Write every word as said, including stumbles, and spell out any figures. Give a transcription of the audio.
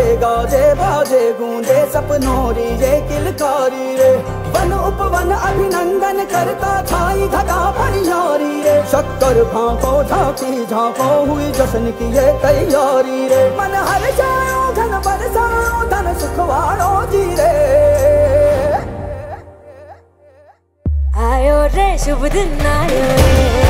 गाजे बाजे गूंजे सपनों री ये किलकारी रे। वन उपवन अभिनंदन करता छाई धगा परियारी रे। शक्कर भांको झांकी झांको हुई जश्न की ये तैयारी रे। मन हर जाओ धन बरसाओ धन सुखवाड़ो जी रे। आयो रे शुभ दिन आयो रे।